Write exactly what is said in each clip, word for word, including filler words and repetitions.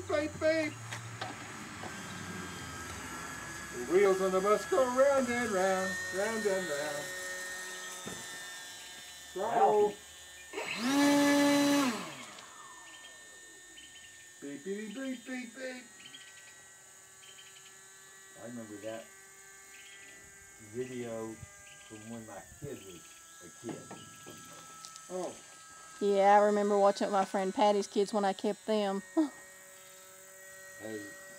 beep, beep, beep. The wheels on the bus go round and round, round and round. Throttle. Beep, beep, beep, beep, beep. I remember that video from when my kid was a kid. Oh. Yeah, I remember watching it with my friend Patty's kids when I kept them. Hey,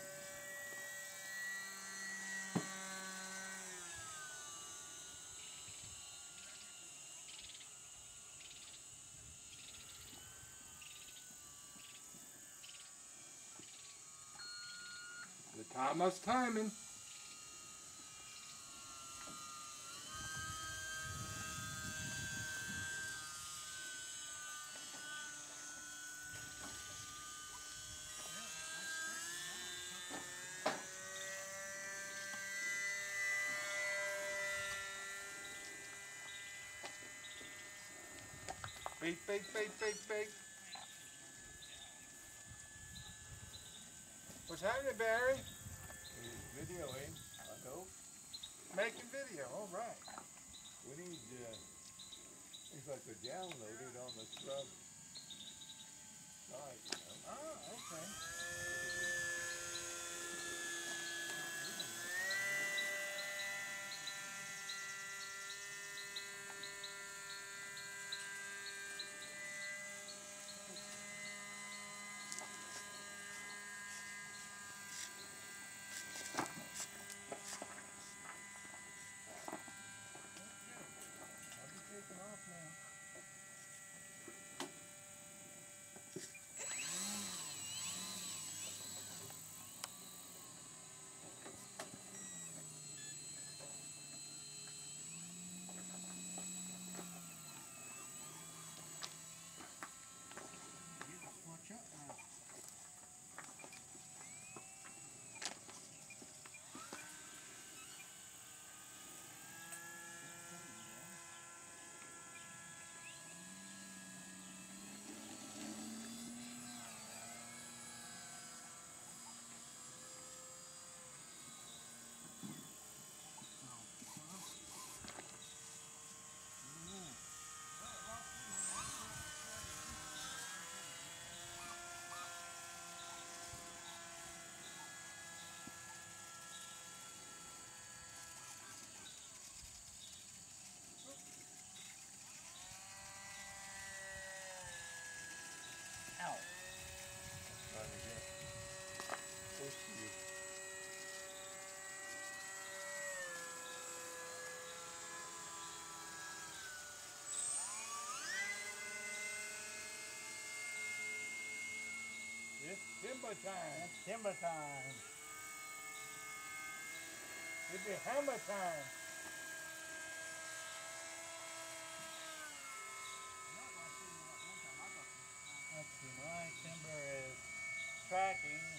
The Thomas timing. Beep, beep, beep, beep, beep. What's happening, Barry? he's videoing, I hope. Making video, all right. We need, uh, things like to download it on the scrub site, you know. Ah, okay. I'll be taking off now. Watch out now. Ow. Trying to get close to you. It's timber time. It's timber time. It'd be hammer time. Let's see, my timber is tracking